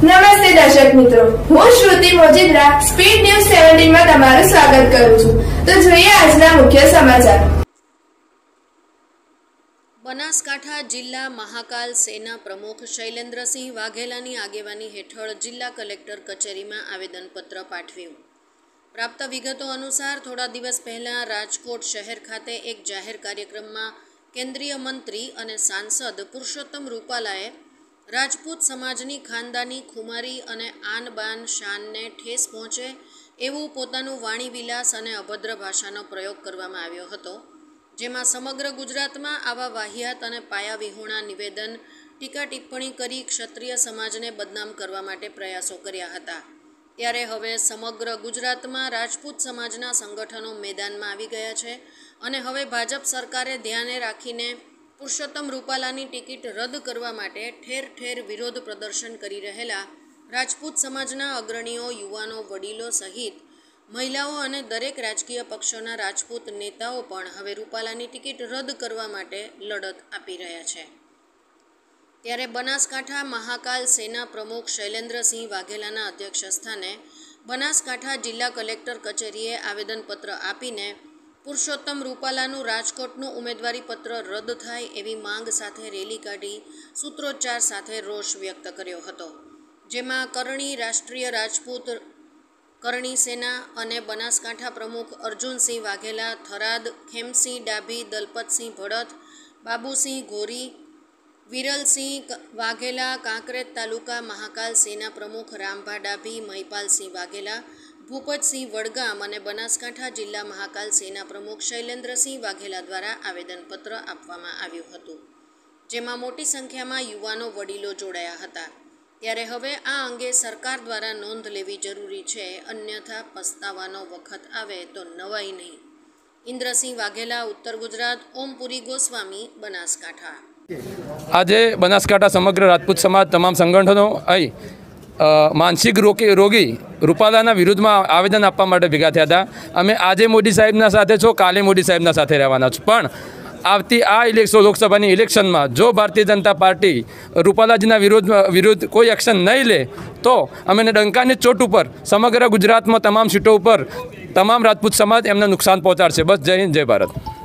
નમસ્તે દર્શક મિત્રો, હું શ્રુતિ મોજીદ્રા સ્પીડ ન્યૂઝ 17 માં તમારું સ્વાગત કરું છું। તો જોઈએ આજના મુખ્ય સમાચાર। બનાસકાંઠા જિલ્લા મહાકાલ સેના પ્રમુખ શૈલેન્દ્રસિંહ વાઘેલાની આગેવાની હેઠળ જિલ્લા કલેક્ટર કચેરીમાં આવેદનપત્ર પાઠવ્યું। પ્રાપ્ત વિગતો અનુસાર થોડા દિવસ પહેલાં રાજકોટ શહેર ખાતે એક જાહેર કાર્યક્રમમાં કેન્દ્રીય મંત્રી અને સાંસદ પુરુષોત્તમ રૂપાલાએ રાજપૂત સમાજની ખાનદાની ખુમારી અને આન બાન શાનને ઠેસ પહોંચે એવું પોતાનું વાણીવિલાસ અને અભદ્ર ભાષાનો પ્રયોગ કરવામાં આવ્યો હતો, જેમાં સમગ્ર ગુજરાતમાં આવા વાહિયાત અને પાયાવિહોણા નિવેદન, ટીકા ટિપ્પણી કરી ક્ષત્રિય સમાજને બદનામ કરવા માટે પ્રયાસો કર્યા હતા। ત્યારે હવે સમગ્ર ગુજરાતમાં રાજપૂત સમાજના સંગઠનો મેદાનમાં આવી ગયા છે અને હવે ભાજપ સરકારે ધ્યાને રાખીને પુરુષોત્તમ રૂપાલાની ટિકિટ રદ કરવા માટે ઠેર ઠેર વિરોધ પ્રદર્શન કરી રહેલા રાજપૂત સમાજના અગ્રણીઓ, યુવાનો, વડીલો સહિત મહિલાઓ અને દરેક રાજકીય પક્ષોના રાજપૂત નેતાઓ પણ હવે રૂપાલાની ટિકિટ રદ કરવા માટે લડત આપી રહ્યા છે। ત્યારે બનાસકાંઠા મહાકાલ સેના પ્રમુખ શૈલેન્દ્રસિંહ વાઘેલાના અધ્યક્ષસ્થાને બનાસકાંઠા જિલ્લા કલેક્ટર કચેરીએ આવેદનપત્ર આપીને પુરુષોત્તમ રૂપાલાનું રાજકોટનું ઉમેદવારી પત્ર રદ થાય એવી માંગ સાથે રેલી કાઢી સૂત્રોચ્ચાર સાથે રોષ વ્યક્ત કર્યો હતો, જેમાં કરણી રાષ્ટ્રીય રાજપૂત કરણી સેના અને બનાસકાંઠા પ્રમુખ અર્જુનસિંહ વાઘેલા, થરાદ ખેમસિંહ ડાભી, દલપતસિંહ ભડત, બાબુસિંહ ગોરી, વિરલસિંહ વાઘેલા, કાંકરેજ તાલુકા મહાકાલ સેના પ્રમુખ રામભા ડાભી, મહિપાલસિંહ વાઘેલા, ભૂપતસિંહ વડગામ અને બનાસકાંઠા જિલ્લા મહાકાલ સેના પ્રમુખ શૈલેન્દ્રસિંહ વાઘેલા દ્વારા આવેદનપત્ર આપવામાં આવ્યું હતું, જેમાં મોટી સંખ્યામાં યુવાનો, વડીલો જોડાયા હતા। ત્યારે હવે આ અંગે સરકાર દ્વારા નોંધ લેવી જરૂરી છે, અન્યથા પસ્તાવાનો વખત આવે તો નવાઈ નહીં। ઇન્દ્રસિંહ વાઘેલા, ઉત્તર ગુજરાત, ઓમપુરી ગોસ્વામી, બનાસકાંઠા। આજે બનાસકાંઠા સમગ્ર રાજપૂત સમાજ તમામ સંગઠનો અહીં માનસિક રોગી રૂપાલાના વિરુદ્ધમાં આવેદન આપવા માટે ભેગા થયા હતા। અમે આજે મોદી સાહેબના સાથે છો, કાલે મોદી સાહેબના સાથે રહેવાના છો, પણ આવતી આ લોકસભાની ઇલેક્શનમાં જો ભારતીય જનતા પાર્ટી રૂપાલાજીના વિરુદ્ધ કોઈ એક્શન નહીં લે તો અમે ડંકાની ચોટ ઉપર સમગ્ર ગુજરાતમાં તમામ સીટો ઉપર તમામ રાજપૂત સમાજ એમને નુકસાન પહોંચાડશે। બસ, જય હિન્દ, જય ભારત।